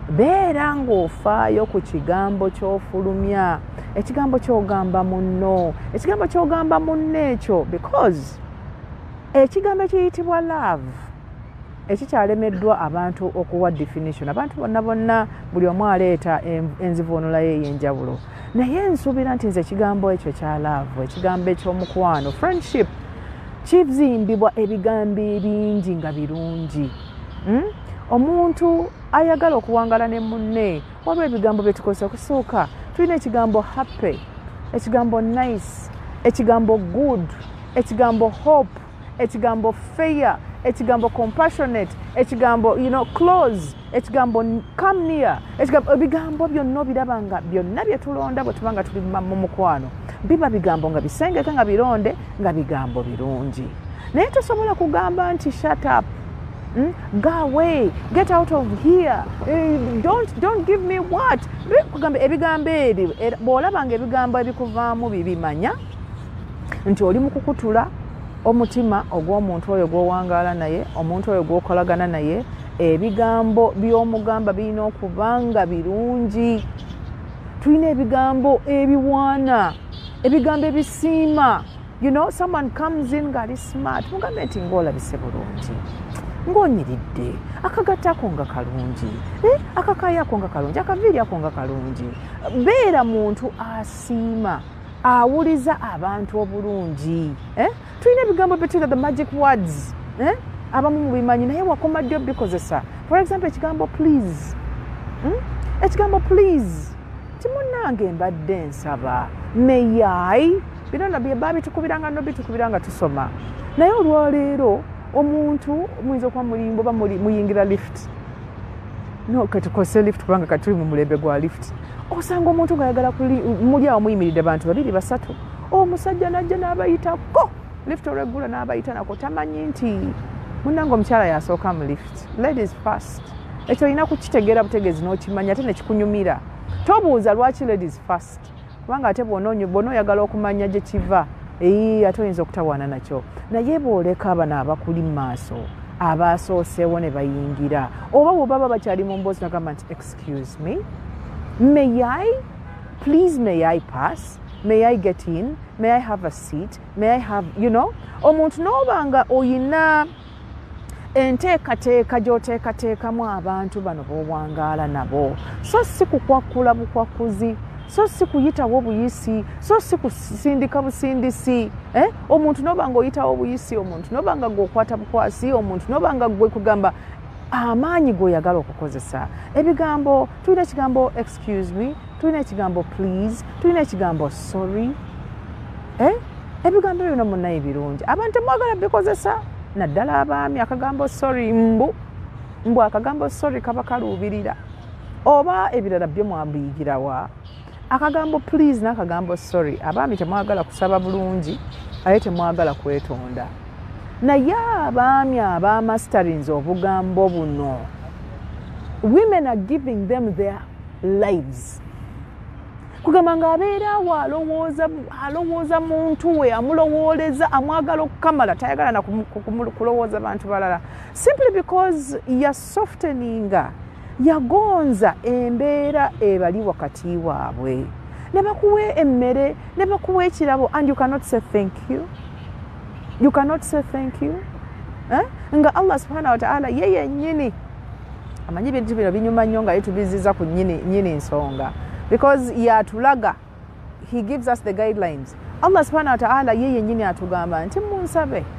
beera ng'ofaayo ku kigambo ky'ofulumya, ekigambo ky'ogamba munno, ekigambo ky'ogamba munno ekyo, because ekigambo ekiyitibwa love ekikyalemeddwa abantu okuwa definition. Abantu bonna buli omu aleeta enzivuunula ye ey'enjawulo, naye nsuubira nti nze ekigambo ekyo kya love, ekigambo eky'omukwano, friendship, kizimbibwa ebigambo ebingi nga birungi. Omuntu ayagala okuwangala ne munne, waliwo ebigambo bye tukozesa okusooka. Tulina ekigambo happy, ekigambo nice, ekigambo good, ekigambo hope, ekigambo fair, ekigambo compassionate, ekigambo close, ekigambo come near, ebigambo byonna biraba nga byonna bye tulonda bwe tubanga tuli mu mukwano biba bigambo nga bisengeka nga bironde nga bigambo birungi. Naye tosobola kugamba nti shut up, go away, get out of here, don't give me what. Kugamba ebigambo ebyo bw'olabanga ebigambo ebikuvaamu bibimanya nti oli mu kukutula omutima ogw'omuntu oyo gw'owangaala naye, omuntu oyo gw'okolagana naye, ebigambo by'omugamba birina okuba nga birungi. Tulina ebigambo ebiwaana, ebigambo ebisiima. Someone comes in ng'ali smart, mugambe nti ng'olabise bulungi, ng'onyiridde, akagatta ako nga kalungi, akakaaya ako nga kalungi, akaviiri ako nga kalungi. Beera muntu asiima, awuliza abantu obulungi. Tulina ebigambo byetuyita the magic words, abamu mubimanyi naye wakoma ddi obikozesa. For example, ekigambo please, ekigambo please, timunange mbadde nsaba, may I, birona bye babitukubiranga nobitukubiranga tusoma. Naye olwaleero omuntu muyinza okuba mulimbo oba muyingira lift, katukozese lift kubanga katuli mu mulembe gwa lift, osanga omuntu ng'ayagala muli awo muyimiridde abantu 2 3, omusajja najja n'abayitako, lift olweggula n'abayita nako, tamanyi nti munnange omukyala yasooka mu lift. Ladies first, ekyo olina kukitegeera butegeezi n'okimanya ate nekikunyumira. Tobuuza lwaki ladies first, kubanga ate bw'onooyagala okumanya gye kiva, ate oyinza okutawaana nakyo. Naye bw'oleka abano abakuli mu maaso abaasooseewo ne bayingira, oba bwe baba bakyali mu mboozi nagamba nti excuse me, may I, please may I pass, may I get in, may I have a seat, may I have, omuntu n'obanga oyina enteekateeka gy'oteekateekamu abantu bano b'owangaala nabo, so si kukwakkula bukwakuzi, so si kuyitawo buyisi, so si kusindika busindisi. Omuntu n'obanga oyitawo buyisi, omuntu n'obanga gw'okwata bukwasi, omuntu n'obanga gwe kugamba amaanyi g'oyagala okukozesa. Ebigambo, tulina ekigambo excuse me, tulina ekigambo please, tulina ekigambo sorry. Ebigambo byonna munnaye birungi, abantu temwagala bikozesa. Naddala abaami, akagambo sorry mbu akagambo sorry kaba kaluubirira, oba ebirala byo mwabiyigirawa. Akagambo please n'akagambo sorry, abaami temwagala kusaba bulungi ate temwagala kwetonda. Naye abaami abamasterings obugambo buno, women are giving them their lives. Kugamba ng'abeera awo alowooza muntu we, amulowooleza, amwagala okukamala, tayagala na kulowooza bantu balala, simply because ya softeninga, yagonza embeera ebali wakati waabwe. Ne bakuwa emmere, ne bakuwa ekirabo, and you cannot say thank you. You cannot say thank you. Nga Allah subhanahu wa ta'ala ye yennyini amanyi bintu bino binyuma nnyo nga yetubiziza ku nnyini nsonga, because yatulaga, he gives us the guidelines. Allah subhanahu wa ta'ala ye yennyini atugamba nti munsabe